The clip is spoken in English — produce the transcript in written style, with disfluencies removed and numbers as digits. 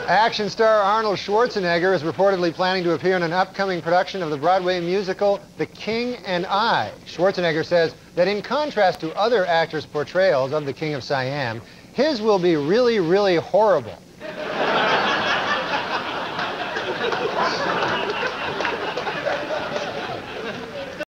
Action star Arnold Schwarzenegger is reportedly planning to appear in an upcoming production of the Broadway musical The King and I. Schwarzenegger says that in contrast to other actors' portrayals of the King of Siam, his will be really, really horrible.